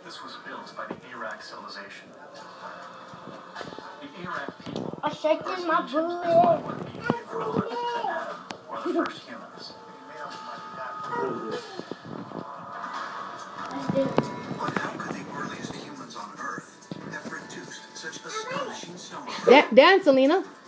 this was built by the Iraq civilization. The Iraq people I'm shaking my as bullet. what would be the equivalent to Adam or the first humans. But how could the earliest humans on Earth have produced such astonishing stomach? Dance, Selena.